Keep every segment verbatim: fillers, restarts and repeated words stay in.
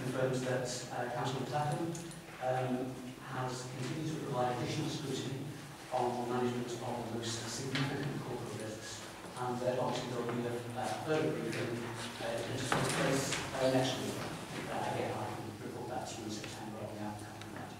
confirms that uh, Councillor Clapham um, has continued to provide additional scrutiny on the management of the most significant corporate risks, and that obviously there will be a uh, further briefing uh, that takes place uh, next week. Uh, again, I can report that to you in September on the outcome of that.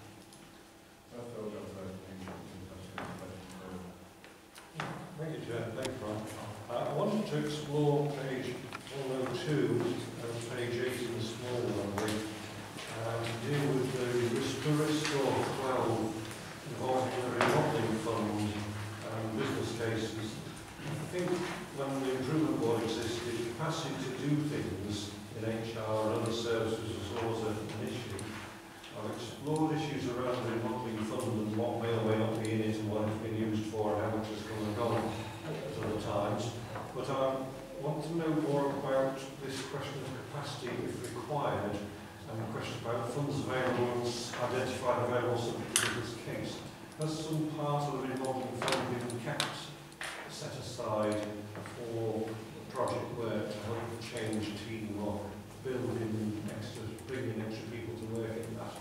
Thank you, Chair. Thank you, Ron. Uh, I wanted to explore page one oh two and page eight in the small one, um, deal with the risk to restore twelve involving the remodeling fund and business cases. I think when the improvement board existed, capacity to do things in H R and other services was always an issue. I've explored issues around the remodeling fund and what may or may not be in it and what it's been used for and how much has come and gone at other times. But I want to know more about this question of capacity if required, and the question about funds available, identified available subject to this case. Has some part of the remodeling fund been kept set aside for project work to help change team or build in extra, bring in extra people to work in that?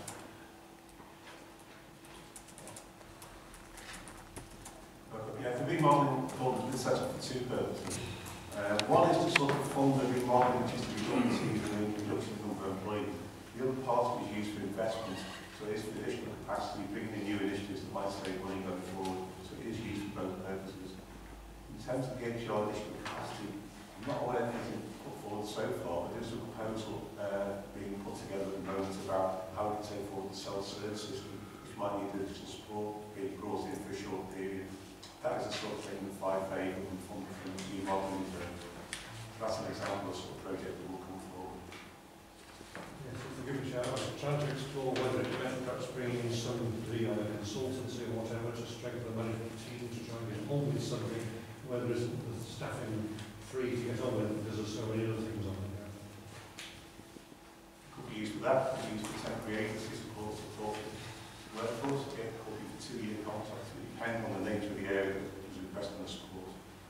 Yeah, the remodeling fund is set up for two purposes. Uh, one is to sort of fund the remodeling, which is the redundancies and the reduction of number of employees. The other part is used for investment, so it is for additional capacity, bringing in new initiatives that might save money going forward. So it is used for both purposes. In terms of the H R additional capacity, I'm not aware of anything put forward so far, but there is a proposal uh, being put together at the moment about how we can take forward the self-service system, which might need additional support, being brought in for a short period. That is the sort of thing that five A will fund from the remodeling terms. That's an example of sort of project that will come forward. Yes, forgive me, Chair. I was trying to explore whether it meant perhaps bringing in somebody, either consultancy or whatever, to strengthen the management team to try and get on with something, whether isn't the staffing free to get on with it because there's so many other things on there. Could be used for that, could be used for temporary agency support, support workforce, again, could be for two-year contracts, depending on the nature of the area that was requesting the support.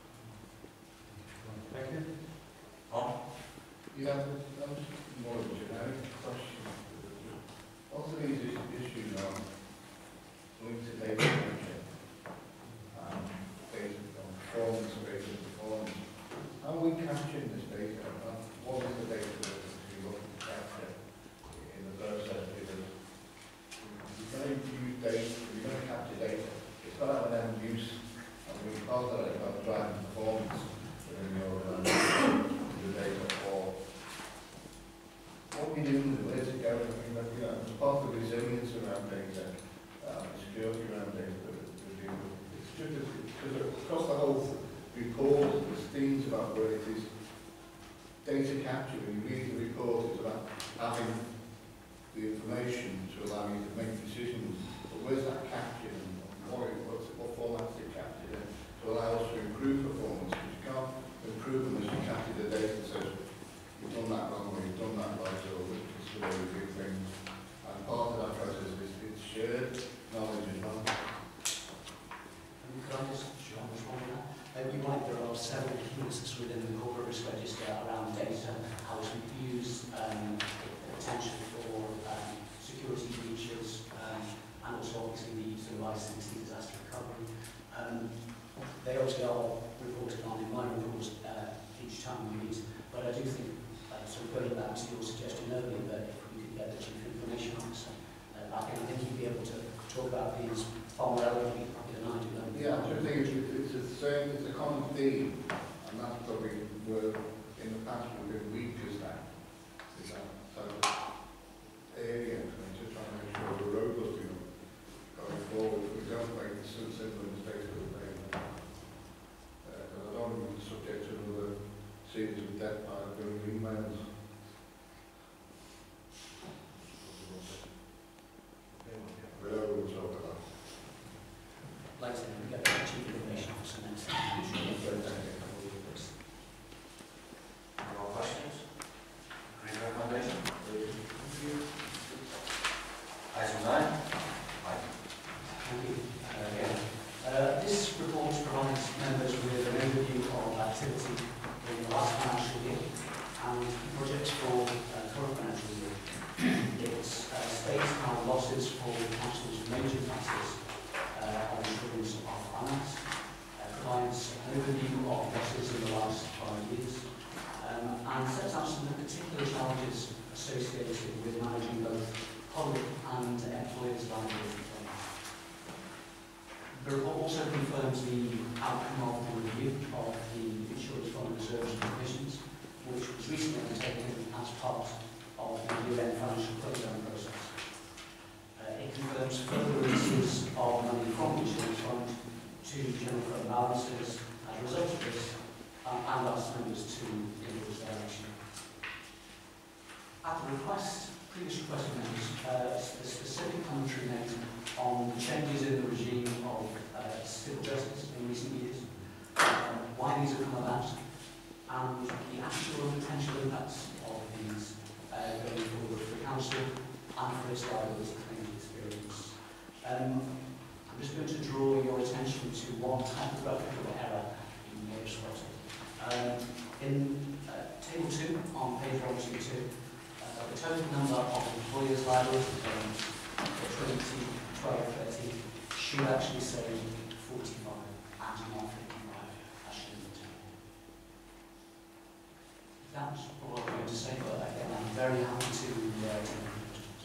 Thank you. On? Yeah, that was more of a generic question. Also, these issues are linked to data collection and data on performance, data performance. How are we capturing this data? What is the data that we look to capture in the process? Because we're going to use data, we're going to capture data. It's got to have an end use, and we can't let it about driving performance within the organisation, the data, or what we do with it, where's it going? I mean, like, you know, it's part of the resilience around data, uh, the security around data that we deal with. It's just because across the whole report, there's themes about where it is data capture. When you read the report, it's about having the information to allow you to make decisions. But where's that captured? What, what's, what format is it captured in to allow us to improve performance? Because you can't improve unless you capture the data that says you've done that wrong or you've done that right, or this is where we do things. And part of that process is it's shared knowledge as well. Could I just jump on that? Uh, you're right, there are several risks within the corporate risk register around data, how it's used, um, the potential for um, security breaches, um, and also obviously the use of licensing disaster recovery. Um, they obviously are reported on in my reports uh, each time we meet, but I do think, uh, sort of going back to your suggestion earlier, that if we could get the chief information officer, uh, I think I think he'd be able to talk about these far more eloquently than I do. Yeah, I do think it's, it's the same, it's a common theme, and that's probably where in the past we've been weak as that. Is that so area, and just trying to make sure we're robust enough going forward. We don't make the simple mistakes that we've made. Because uh, I don't want to be subject to another series of death by doing emails. We're over the top of that. Like I said, we get the chief information officer next time. Any more questions? Any recommendation? Item nine. Mike. Thank you. Uh, again. Uh, this report provides members with an overview of activity in the last financial year and project and ask members to in this direction. At the request, previous request of members, uh, the specific commentary made on the changes in the regime of uh, civil justice in recent years, um, why these have come about, and the actual and potential impacts of these uh, going forward for the Council and for its liability claims experience. Um, I'm just going to draw your attention to one type of replicable error you may have spotted. Um, in uh, Table two on page one twenty-two, uh, the total number of employers' liability claims for twenty twelve thirteen should actually say forty-five and not fifty-five, as should be the table. That's all I'm going to say, but again, I'm very happy to uh, take any questions.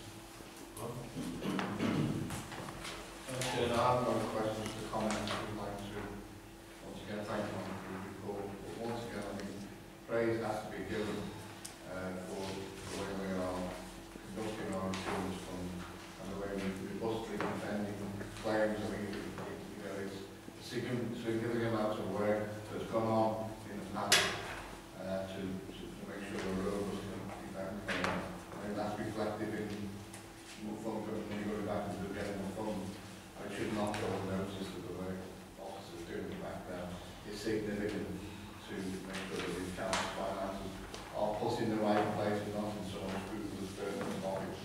Okay, I have no questions or comments. I would like to once again thank you for the report. But once again, I think praise has to be given uh, for the way we are conducting our insurance fund and the way we robustly defending claims. I mean, you know, it's a significant, significant amount of work that's gone on in the past uh, to, to, to make sure we're robust and defend claims. I think that's reflected in fund when you go back into the general fund. I should not go unnoticed that the work officers do in the background is significant to make sure that these council finances are put in the right place and not in someone's scrupulous personal pockets.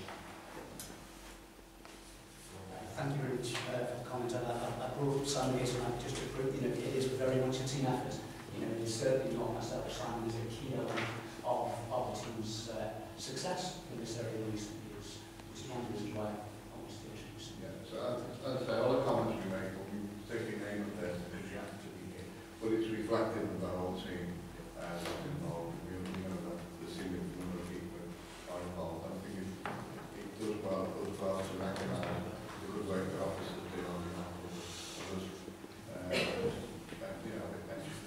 Thank you very much uh, for the comment on that. I, I brought Simon here tonight just to prove, you know, it is very much a team effort. You know, it's certainly not myself. Simon is a key element of, of the team's uh, success in this area in recent years, which is one of the reasons why I want to issues. Yeah, so as, as I say, all the comments we make will be taking aim at this because you have to be here. But it's reflective of our whole team uh, that's involved. We know that the significant number of people are involved. I think it, it does well, does well to recognise the good work the officers do on behalf of us. Uh, you know, thank you.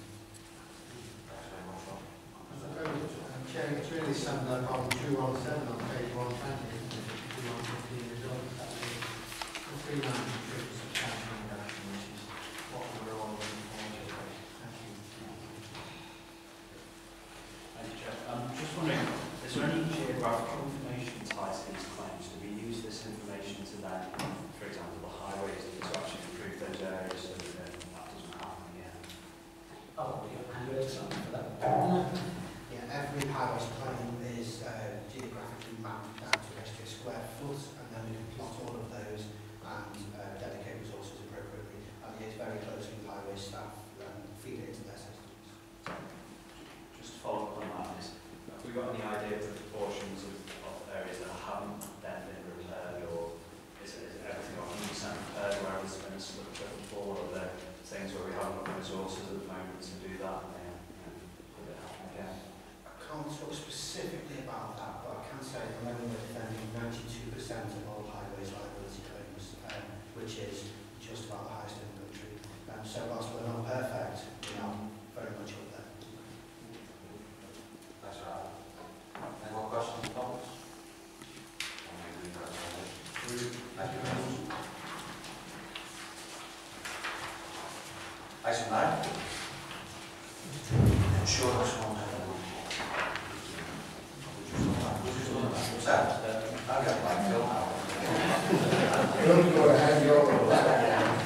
Chair, it's really similar on two one seven on page one twenty, isn't it? two one fifteen results. The three lines of true substantial reduction, which is what we're all looking forward to. Thank you. Thank you, Chair. I'm just wondering, is there any geographical information tied to these claims? Do we use this information to then, for example, the highways to actually improve those areas so that that doesn't happen again? Oh, yeah, hand you over to Simon for that. Yeah, every highways claim is uh, geographically mapped down to extra square foot, and then we can plot all of those and uh, dedicate resources appropriately. And liaise very closely with highway staff and feed it into their systems. Just to follow up on that, is, have we got any idea of the proportions of, of areas that haven't then been repaired, or is, it, is everything one hundred percent repaired where it's been sort of put forward, or are there things where we haven't got the resources at the moment to do that and then you know, put it happen again? I can't talk specifically about that, but I can say at the moment we're defending ninety-two percent of all highways liability claims, um, which is just about the highest in the country. Um, so whilst we're not perfect, we are very much up there. That's right. Any more questions or comments? Thank you very much. Item nine. Insurance fund. I've got my fill now. Don't go ahead, you're all right.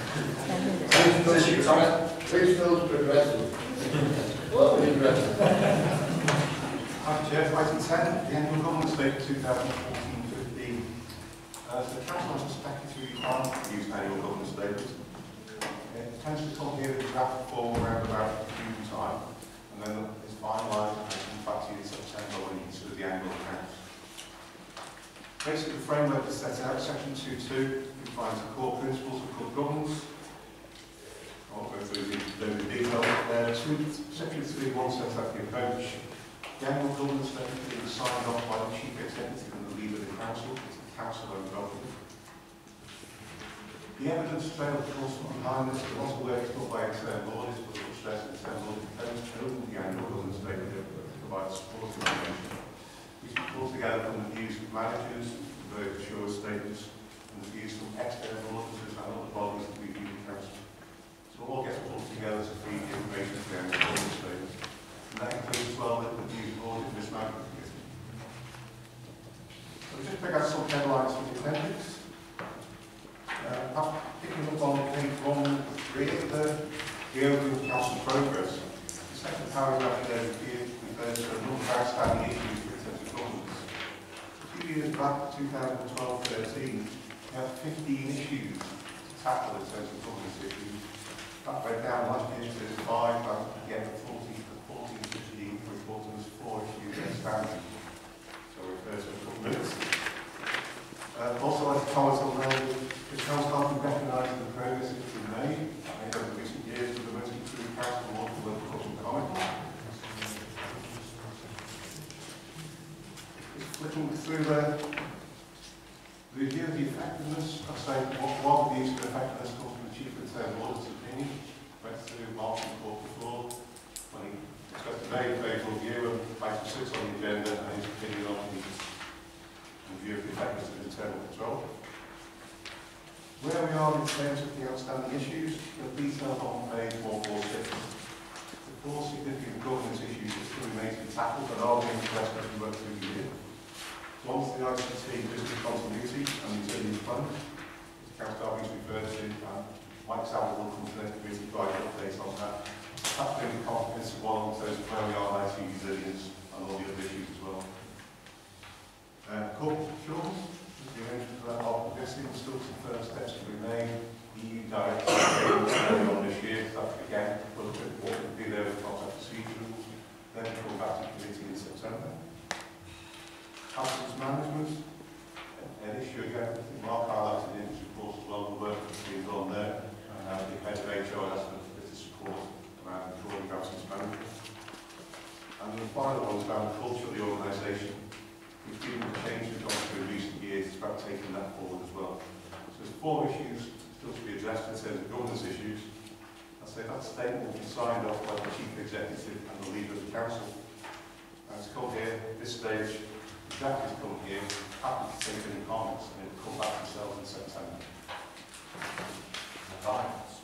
Please those progressive. What will you progressive? Hi, Chair. Item ten, the annual government statement two thousand fourteen fifteen. Uh, so the Council has expected to require to use annual government statements. It tends to come here in draft form around about June time, and then it's finalised and in fact in September when you consider the annual accounts. Basically, the framework is set out, section two point two defines the core principles of good governance. I won't go through the, the detail there. Section three point one sets out the approach. The annual governance statement is signed off by the Chief Executive and the leader of the Council. It's the Council-owned document. The evidence trail, of course, behind this, a lot of work is done by external audits, but we'll stress that external audit depends on the annual governance statement to provide support information. We can pull together from the views of managers, very assured statements, and the views from external auditors and other bodies that we view the Council. So it all gets pulled together to feed the information to the annual governance statement. well that the views of audit risk management committee. So just pick out some headlines from the appendix. Uh, picking up on page one, three of the, the overview of council progress. The second paragraph there refers to a number of outstanding issues in terms of governance. A few years back, two thousand twelve thirteen, we had fifteen issues to tackle in terms of governance issues. That went down last year to five, and again fourteen, fourteen, fifteen, reporting as four issues outstanding. So we refer to a couple of minutes. Uh, also, I'd like to comment on the the council helping recognise the progress that's been made made over recent years with the most improved council and local local public comment. Just flicking through the review of the effectiveness, I'd say what one of these for effectiveness comes from the Chief of the Audit's opinion. Went through Martin Court before when he expressed a very favourable view of item six on the agenda and his opinion on the review of the effectiveness of internal control. Where we are in terms of the outstanding issues, the detail on page one forty-six. The four significant governance issues that still remain to be tackled and are being addressed as we work through the year. One's the I C T business continuity and resilience plan, which Councillor Darby's referred to, and Mike Saville will come to the committee to provide updates on that. That's been a comprehensive one in terms of where we are in I T resilience and all the other issues as well. Uh, corporate procurement. The arrangement for that are progressing, still some further steps to be made. E U directive early on this year, so that again, we'll look at what would be there with contact procedure rules, then we'll come back to committee in September. Absence management, an issue again, I think Mark highlighted in his report as well, the work that's being done there, and uh, the head of H R has for the support around controlling absence management. And the final one is around the culture of the organisation. We've given the change we've gone through in recent years, it's about taking that forward as well. So there's four issues still to be addressed in terms of governance issues. I'd say that statement will be signed off by the Chief Executive and the Leader of the Council. And it's come here at this stage, exactly come here, happy to take any comments, and it will come back to themselves in September. Comments?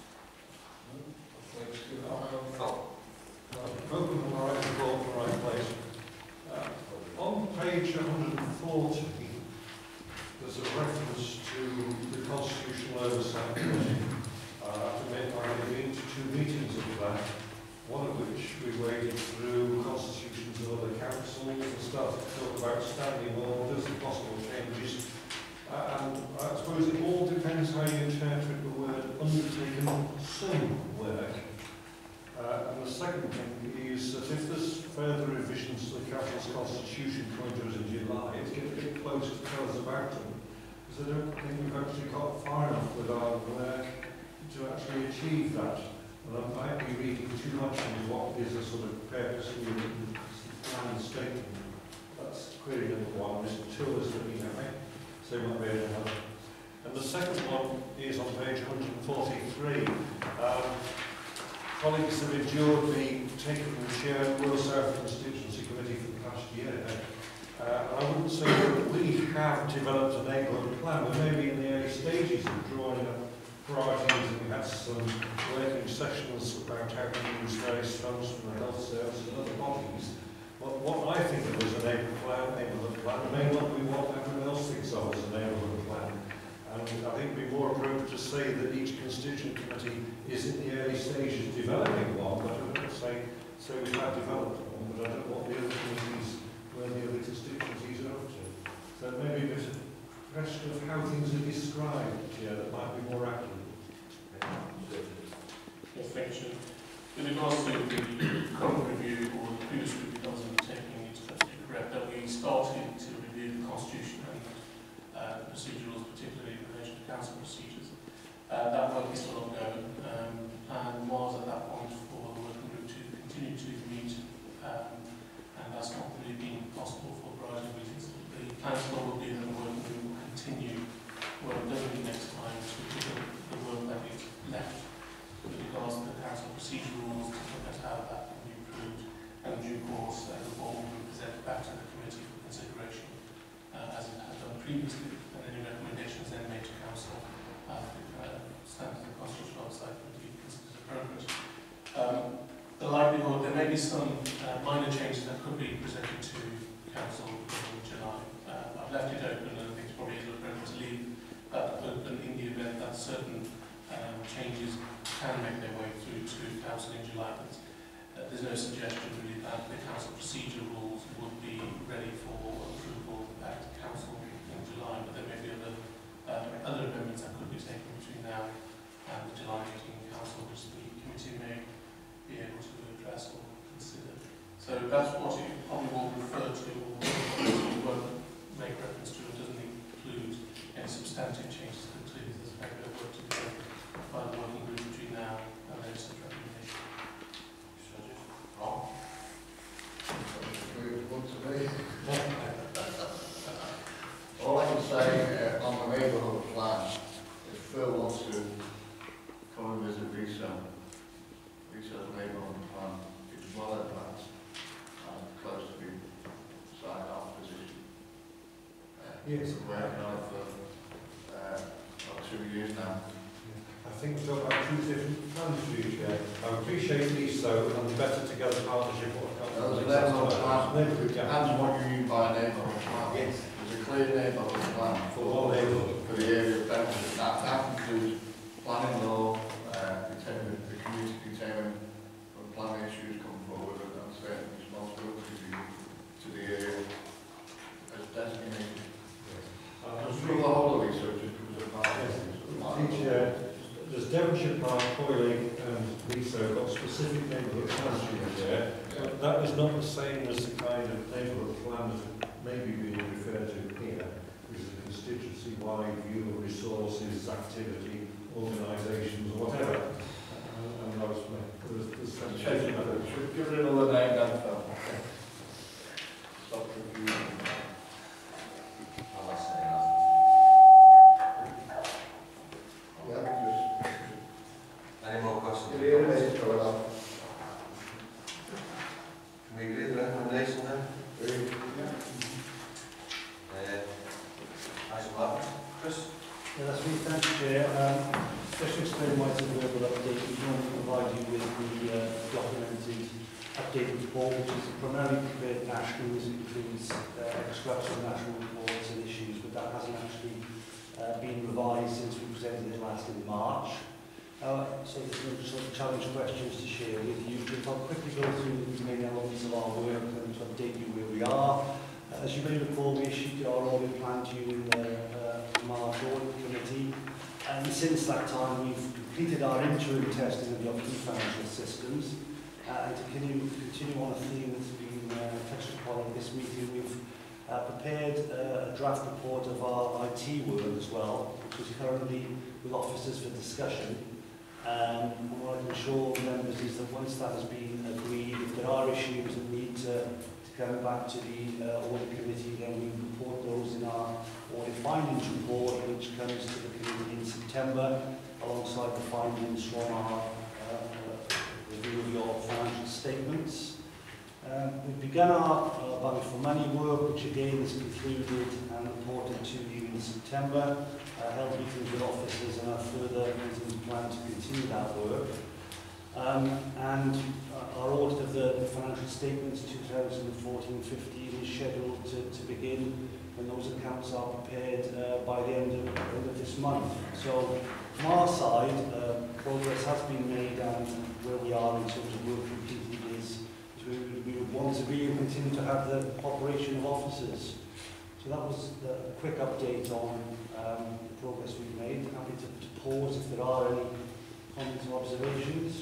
Open on the right floor, the right place. Uh, on page one forty, there's a reference to the Constitutional Oversight Committee. Uh, I made my been to two meetings of that, one of which we waded through constitutions of other councils and started to talk about standing orders and possible changes. Uh, and I suppose it all depends how you interpret the word undertaken some work. Uh, and the second thing is that if there's further revisions to the Council's Constitution coming to us in July, it's getting a bit close to tell us about them. Because I don't think we've actually got far enough with our work to actually achieve that. And I might be reading too much into what is a sort of purposely written plan statement. That's query number one. There's two others looking at me, so we might be able to help. And the second one is on page one forty-three. Um, Colleagues have endured me taking the chair of the Royal South Constituency Committee for the past year. Uh, I wouldn't say that we have developed a neighbourhood plan. We may be in the early stages of drawing up priorities, and we had some working sessions about how to use various funds from the health service and other bodies. But what I think of as a neighbourhood plan, neighbourhood plan may not be what everyone else thinks of as a neighbourhood plan. And I think it would be more appropriate to say that each constituent committee is in the early stages of developing one, but I don't say, so we have developed one, but I don't know what the other committees, where the other constituencies are up to. So maybe there's a question of how things are described here that might be more accurate. Yes, thank you. In regards to the current review or the previous review that was undertaken, it's absolutely correct that we started to review the Constitution and uh, the procedurals, particularly in relation to council procedures. Uh, that work is still ongoing, um, and was at that point for the working group to continue to meet, um, and that's not really been possible for a variety of reasons. The council will do that, the working group will continue work doesn't next time to do the, the work that is left with regards to the council procedure rules to look at how that can be improved, and in due course uh, the report will be presented back to the committee for consideration uh, as it has done previously, and any recommendations then made to council uh, stand to the Constitutional Oversight Committee considers appropriate. Um, the like likelihood there may be some uh, minor changes that could be presented to Council in July. Uh, I've left it open, and I think it's probably a good to leave that open in the event that certain um, changes can make their way through to Council in July. But uh, there's no suggestion really that the Council procedure rules would be ready for approval at Council in July, but there may be other, uh, other amendments that could be taken between now and the July meeting in Council, which the committee may be able to address or consider. So that's what it probably will refer to, or won't make reference to. It doesn't include any substantive changes. Clearly there's a fair bit of work to be done by the working group between now and then such recommendation. Wrong. What to me? All I can say uh, on the neighbourhood plan, if Phil wants to come and visit Lisa, Lisa's neighbourhood plan is well advanced and close to being signed off position. Uh, Yes. We're working on it for uh, about two years now. I think we've got about two different plans for you, Chair. I appreciate these though, and the better together partnership. Those are neighbourhood plans. Neighbourhood, yeah. Depends what you mean by neighbourhood plan. Yes. There's a clear neighbourhood plan For all neighbourhood. for the area of benefit. That, that includes planning law, uh, determining the community determining when planning issues come forward and, and certain responsibilities to, to the area as designated. Uh, Just through the whole of it, so it just comes about. Each, uh, there's Devonshire Park, Hoylake and Lisa have got specific neighbourhood plans there. But that is not the same as the kind of neighbourhood plan that may be being referred to here, which is a constituency-wide view of resources, activity, organisations, or whatever. Uh, and I was, there's, there's some Check it out. Should give it another name then, Phil. Stop confusing. I'll say that. Yeah, just. Any more questions? Give it a minute, throw it out. Can we agree the recommendation then? Really? Uh, item eleven. Chris? Yeah, that's me. Thank you, Chair. Um, just to explain why it's a verbal update, we normally provide you with the uh, documented updated report, which is primarily prepared nationally, as it includes uh, extracts from national reports and issues, but that hasn't actually uh, been revised since we presented it last in March. Uh, so there's no sort of challenge questions to share with you, but I'll quickly go through the main elements of our work and to update you where we are. Uh, as you may recall, we issued our audit plan to you in the uh, March Audit Committee, and since that time we've completed our interim testing of your key financial systems, uh, and to continue, continue on a theme that's been uh, touched upon at this meeting, we've uh, prepared uh, a draft report of our I T work as well, which is currently with officers for discussion. Um, and what I can assure members is that once that has been agreed, if there are issues that need to, to come back to the uh, audit committee, then we report those in our audit findings report, which comes to the committee in September, alongside the findings from our uh, review of your financial statements. Um, we've begun our uh, value for money work, which again is concluded and reported to you in September. Uh, held meetings with officers and our further meetings planned to continue that work. Um, and uh, our audit of the, the financial statements two thousand fourteen fifteen is scheduled to, to begin when those accounts are prepared uh, by the end of, end of this month. So from our side, uh, progress has been made, and where we are in terms of work completed is we, we would want to be and continue to have the operation of officers. So that was a quick update on um, the progress we've made. Happy to, to pause if there are any comments or observations.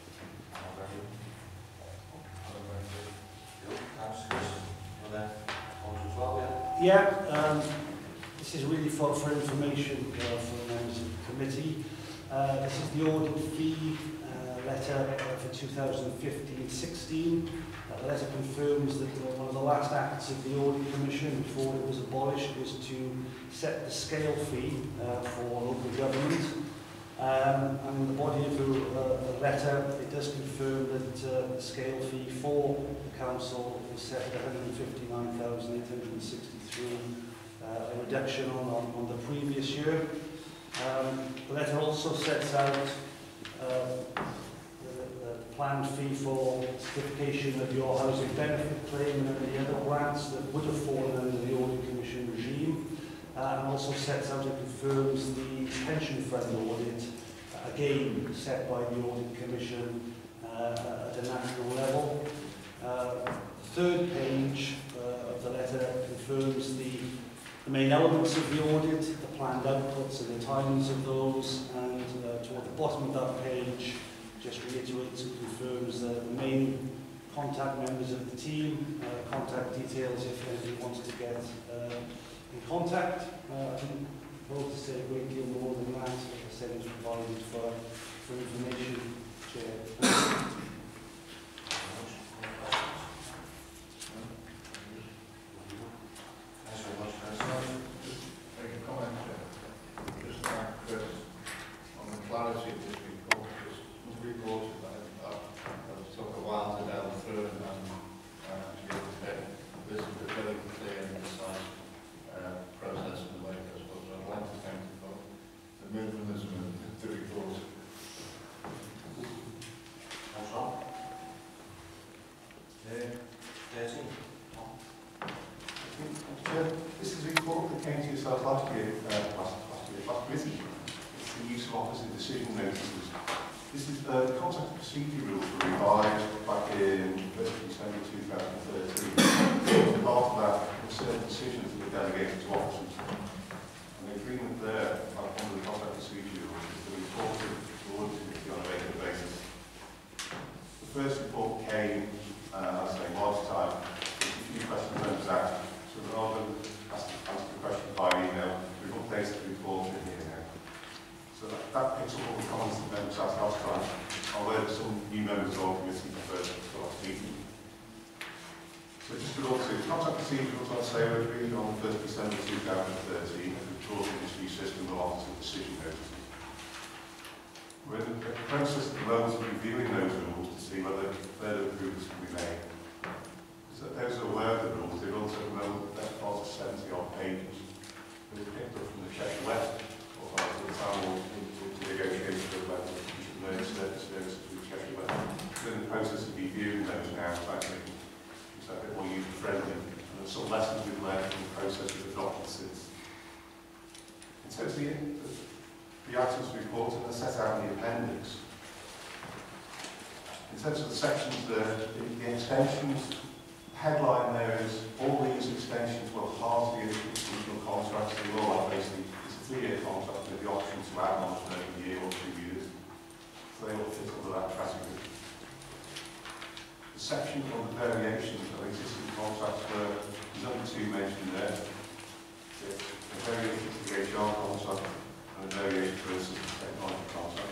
Yeah, um, this is really for, for information uh, for members of the committee. Uh, this is the audit fee uh, letter uh, for two thousand fifteen sixteen. Uh, the letter confirms that uh, one of the last acts of the Audit Commission before it was abolished was to set the scale fee uh, for local government. Um, and in the body of the, uh, the letter, it does confirm that uh, the scale fee for the council is set at one hundred fifty-nine thousand eight hundred sixty-three, uh, a reduction on, on, on the previous year. Um, the letter also sets out uh, the, the planned fee for certification of your housing benefit claim and any other grants that would have fallen under the Audit Commission regime, uh, and also sets out and confirms the pension fund audit, uh, again set by the Audit Commission uh, at a national level. Uh, the third page uh, of the letter confirms the, the main elements of the audit, the planned outputs and the timings of those, and uh, toward the bottom of that page just reiterates and confirms uh, the main contact members of the team, uh, contact details if anybody wants to get uh, in contact. Uh, I think both to say a great deal more than that, like I said, is provided for, for information. Chair. Make a comment, uh, just like Chris, on the clarity of this report. This report that uh, took a while to delve through and uh, to get this is a very clear and precise uh, process in the way it goes. So I'd like to thank you for the movement of the report. That's all. Uh, thirteen. This is a report that came to yourself last year, uh, last, last year, last visit. It's the use of officer decision notices. This is uh, the contract procedure rules were revised back in first of December two thousand thirteen. Part of that, were certain decisions that were delegated to officers. And the agreement there, like under the contract procedure rules, is to report to the audit committee on a regular basis. The first report came, uh, I'd say, March time, with a few questions members asked. So rather than ask the question by email, we've updated the report in here now. So that, that picks up all the comments that members asked last time. I'll learn some new members of our committee prefer to last meeting. So just to go to contract procedures, I'd say were agreed on the first of December two thousand thirteen and controlled industry system of officer decision notices. We're in the process at the moment of reviewing those rules to see whether further improvements can be made. So those who are aware of the rules, they run to the moment that part of seventy odd pages. They were picked up from the Cheshire West Authority, the town will negotiate for the level of learning service services with Cheshire West. We're in the process of reviewing those now, trying to make them a bit more user-friendly. And there's some lessons we've learned from the process we've adopted since. In terms of the, the items reported, they're set out in the appendix. In terms of the sections, the, the, the extensions, headline there is all these extensions were part of the individual contracts. They all have basically, it's a three-year contract with the option to add on for a year or two years. So they all fit under that category. The section on the variations of existing contracts were, there's only two mentioned there. It's a variation to the H R contract and a variation versus the technology contract.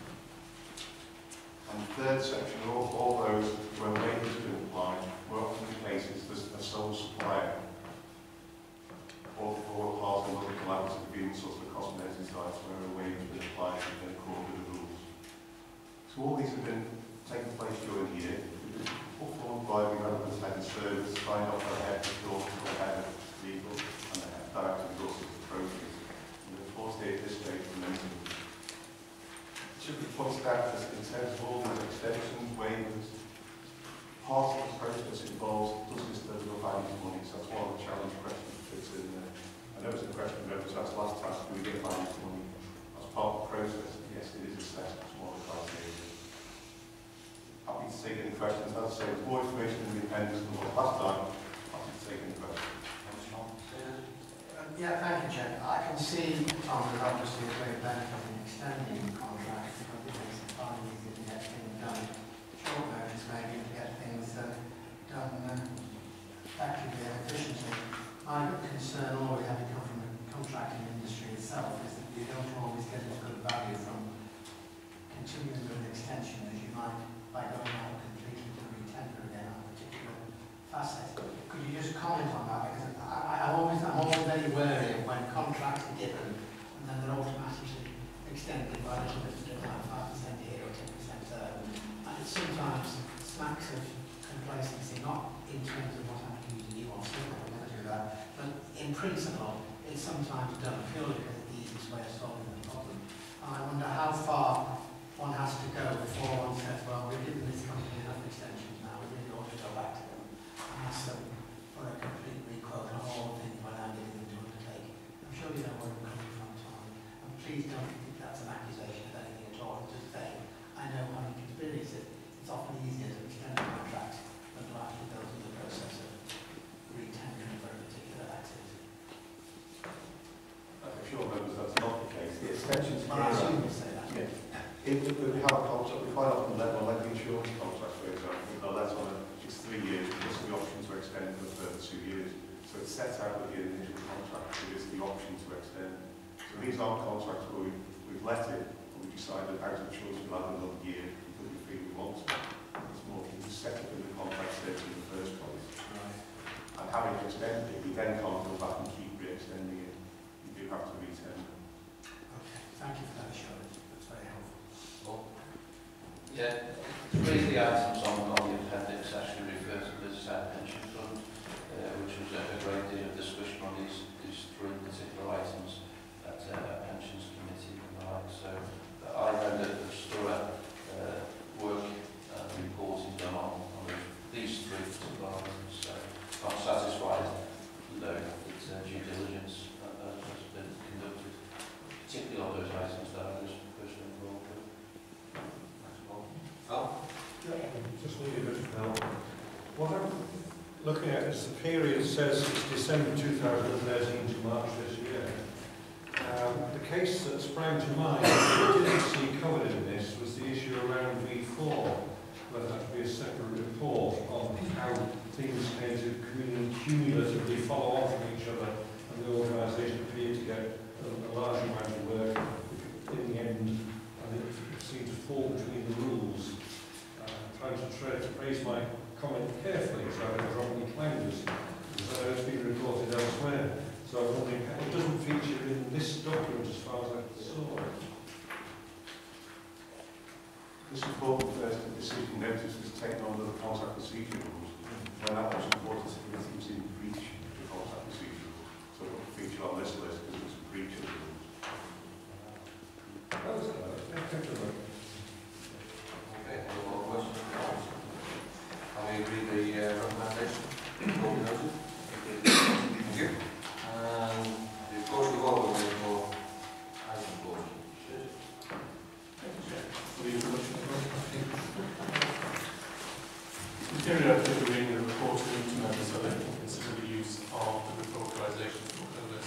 And the third section, all, all those where waivers have been applied were often the cases there's a sole supplier or, or a part of another collaborative agreement, such as the cosmetic sites where a waiver has been applied in accordance with the rules. So all these have been taking place during the year. They've been put forward by the relevant head of service, signed off by the head of procurement, the head of legal, and the head director of resources appropriate. And the fourth day at this stage for mentioning. It should be pointed out that in terms of all those extensions, waivers, part of the process involves does this deliver value for money? So that's one of the challenge questions that fits in there. I know it's a question that was asked last time, do we get value for money? As part of the process, yes, it is assessed as one of the criteria. Happy to take any questions. As I say, there's more information in the appendix than what last time. Happy to take any questions. Uh, yeah, thank you, Chair. I can see, Tom, there's obviously a great benefit in extending the contract because it makes it far easier to get things done. Short notice maybe to get things uh, done uh, effectively and efficiently. My concern always having come from the contracting industry itself is that you don't always get as good value from continuing with an extension as you might by going out completely to re-tender again on a particular facet. Could you just comment on that? Because I, I, I'm, always, I'm always very wary of when contracts are given and then they're automatically extended by a little bit, like five percent here or ten percent there. And it sometimes smacks of complacency, not in terms of what I'm using you on, so I'm going to do that, but in principle, it's sometimes done purely because it's the easiest way of solving the problem. And I wonder how far one has to go before one says, well, we've given this company enough extensions now, we really ought to go back to them and ask them for a complete requote on all the things we're now giving them to undertake. I'm sure you know where I'm coming from, Tom, and please don't think that's an accusation of anything at all. I'm just saying, I know having experienced it, it's often easier to extend a contract than to actually go through the process of re-tendering for a particular activity. I'm sure members that's not the case. The extensions Well, I assume you say that. Yeah. If we we have a contract, we quite often let one like the insurance contract, for example, you know, that's on a, it's three years, plus the option to extend for a further two years. So it's set out with the initial contract, there is the option to extend. So these aren't contracts where we've, we've let it, and we decided out of choice we'll add another year because we feel we want to. It's more to set up in the contract stage in the first place. Right. And having extended it, we then can't go back and keep re-extending it. You do have to re-tender. Okay, thank you for that assurance. That's very helpful. Yeah, three of the items on, on the appendix actually refer to the uh, pension fund, uh, which was a, a great deal of discussion on these, these three particular items at uh, pensions committee and the like. So uh, I know that the thorough uh, work and uh, reporting done on, on these three particular items. So I'm satisfied, though, that uh, due diligence uh, has been conducted, particularly on those items that I was personally involved with. Oh, Yeah, just need a bit of help. What I'm looking at is the period says it's December two thousand thirteen to March this year. Um, the case that sprang to mind, that I didn't see covered in this, was the issue around V four, whether that would be a separate report on how things came to cumulatively follow on from each other, and the organisation appeared to get a, a large amount of work in the end, and it seemed to fall between the rules. Trying to try to phrase my comment carefully, so I don't wrongly claim this, because I know it's been reported elsewhere. So I'm wondering, it doesn't feature in this document as far as I saw it. This report refers to the decision notice was taken under the contract procedure rules. When that was reported to the committee, it was in breach of the contract procedure rules. So it won't feature on this list because it was a breach of the rules. That was it. Thank you very much. okay, any more questions? Can we agree the uh, recommendation? All noted? Thank you. And the report of all will be for item four. Thank you, Chair. For the introduction of the material of the reading the report to members so they can consider the use of the report authorization for covers.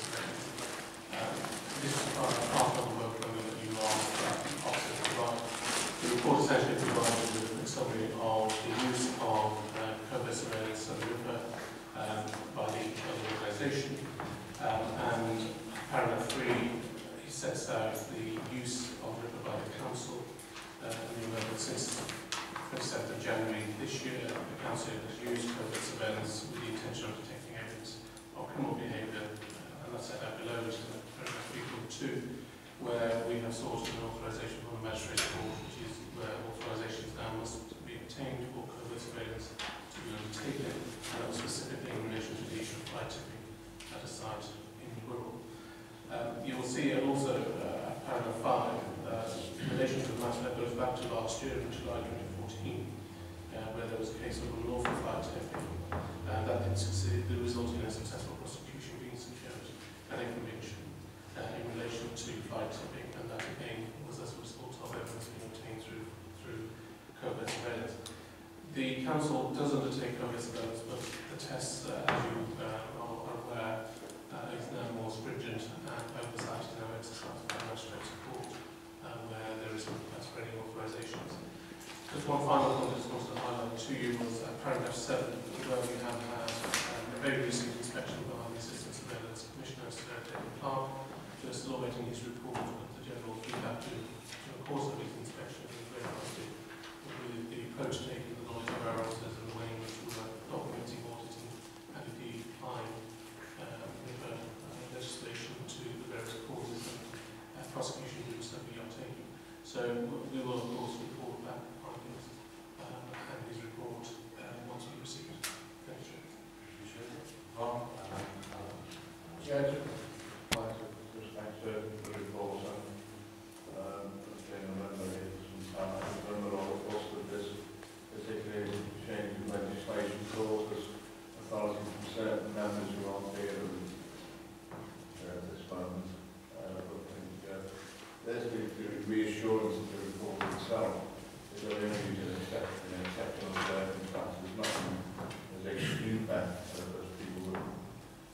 Um, this is part part of the work program that you are officers provide. The report essentially provides a quick summary of the use of uh, covert surveillance and RIPA um, by the organisation. Um, and paragraph three sets out the use of RIPA by the council. Uh, and you remember since twenty-seventh of January this year, the council has used covert surveillance with the intention of detecting evidence of criminal behaviour, uh, and that's set out below, which is in paragraph three point two, where we have sought an authorisation from the magistrates court, which is where authorisations now must be obtained for covert surveillance to be undertaken, and that was specifically in relation to the issue of fly tipping at a site in Wirral. Um, you will see also uh, paragraph five, uh, in relation to the matter that goes back to last year in July twenty fourteen, uh, where there was a case of unlawful fly tipping, and that did succeed, that resulted in a successful prosecution being secured and a conviction uh, in relation to fly tipping, and that again was as a result of evidence being obtained through through covert surveillance. The council does undertake covert surveillance, but the tests, uh, as you uh, are are aware, uh, is now more stringent, and oversight is now exercised by magistrates court, uh, where there is some spreading authorisations. Just one final point I just wanted to highlight to you was uh, paragraph seven, where we have had um, a very recent inspection by the Assistant Surveillance Commissioner, Sir David Clark, just still awaiting his report, but the general feedback to, to the course of his inspection is very positive with the approach taken, the knowledge of our officers and the way in which we were documenting, auditing, and indeed applying uh, RIPA uh, legislation to the various causes and uh, prosecution routes that we are taking. So we will, of course, report back findings um, and his report uh, once we receive it. Thank you. Ron? Yeah, just like to just thank the, the report and um, again, I remember here some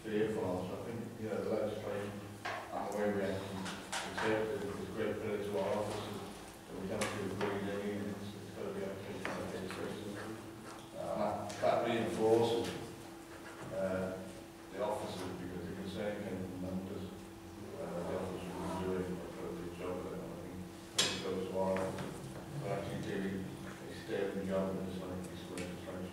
fearful. So I think, you know, the legislation and the way we have to interpret it is a great credit to our officers. So we don't have to agree with any, it's, it's got to be application by case basis. Uh, and that, that reinforces uh, the officers, because the concern came from members. Uh, the officers will be doing a appropriate job of it. And I think it goes to our officers. They're actually doing a sterling job in this like this legislation.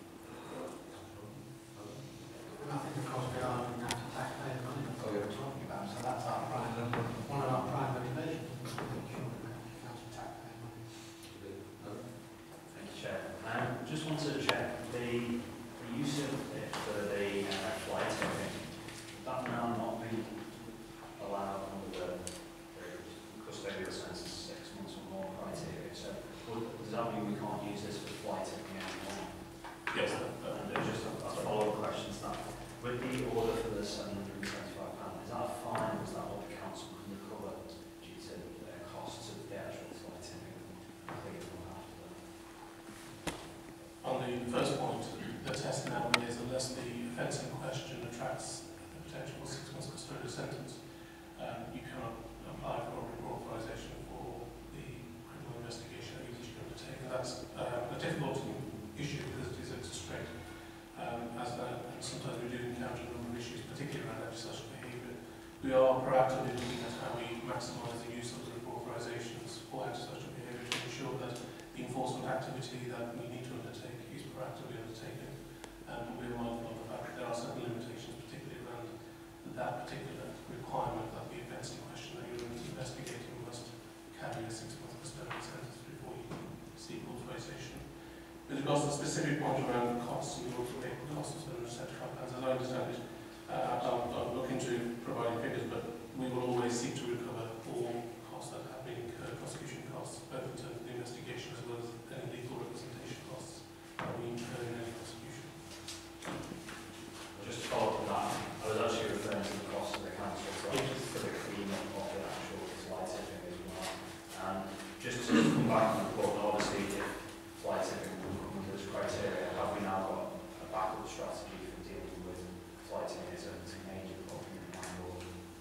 And I think, of course, we are looking after taxpayers' money, that's what we're talking about, so that's our prime, one of our prime motivations, is to make sure we look after taxpayers' money. Thank you, Chair. Um, just wanted to check the, the use of it for the uh, flight tipping. That now not be allowed under the, the custodial census six months or more criteria. So would, does that mean we can't use this for flight tipping anymore? Yes, that, that, And uh, just a, a follow-up question to that. With the order for the seven hundred and seventy-five pounds, is that a fine or is that what the council can recover due to the costs of the actual flight tipping? I think it's not after that. on the first point, the test now is unless the offence in question attracts a potential six months custodial sentence, um, you cannot apply for authorisation for the criminal investigation that you wish to undertake. And that's uh, a difficult issue because it is a straight. Um, as uh, and sometimes we do encounter a number of issues, particularly around antisocial behaviour. We are proactively looking at how we maximise the use of the authorisations for antisocial behaviour to ensure that the enforcement activity that we need to undertake is proactively undertaken. Um, we are mindful of the fact that there are certain limitations, particularly around that particular requirement that the offence in question that you're investigating must carry a six-month custodial sentence before you can seek authorisation. With regards to the specific point around costs and the automated costs of seven hundred and seventy-five pounds, as I understand it, uh, I'll, I'll look into providing figures, but we will always seek to recover all costs that have been incurred, prosecution costs, both in terms of the investigation as well as any legal representation costs that we incur in any prosecution. Just to follow up on that, I was actually referring to the cost of the council, so just for the cleaning of the actual flight tipping as well. And just to come back on the report, obviously, if flight tipping criteria, have we now got a backup strategy for dealing with flight tipping as a major problem in my world?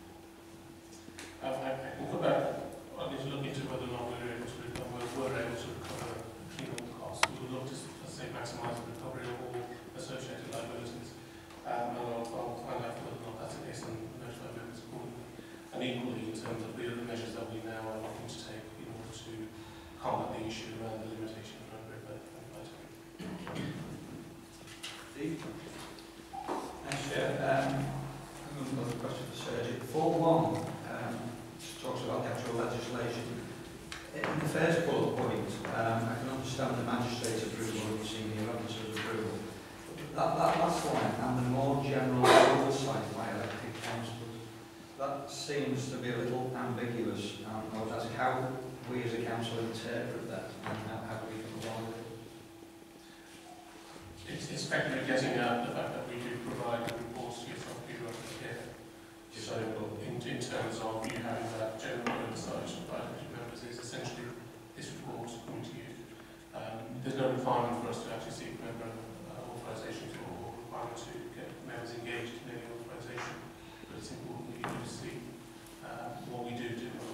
Um, I, I can come back. I need to look into whether or not we were able to recover, were able to recover clean-up costs. We will look to, let's say, maximise the recovery of all associated liabilities. Um, and I'll, I'll find out whether or not that's the case and notify members accordingly. And equally, in terms of the other measures that we now are looking to take in order to combat the issue around the limitations around RIPA and flight tipping. Steve? Thanks, Chair. Um, I've got another question for Sergio. four one um, talks about the actual legislation. In the first bullet point, um, I can understand the magistrate's approval and the senior officer's approval. That, that last line, and the more general oversight by elected councillors, that seems to be a little ambiguous. Um, I was asking how we as a council interpret that and how, how we can apply it. It's, it's effectively getting out the fact that we do provide reports to yourself periodically here. So in, in terms of you having that general oversight by elected members is essentially this report coming to you. Um, there's no requirement for us to actually seek member uh, authorisation or requirement to get members engaged in any authorisation, but it's important that you do see uh, what we do do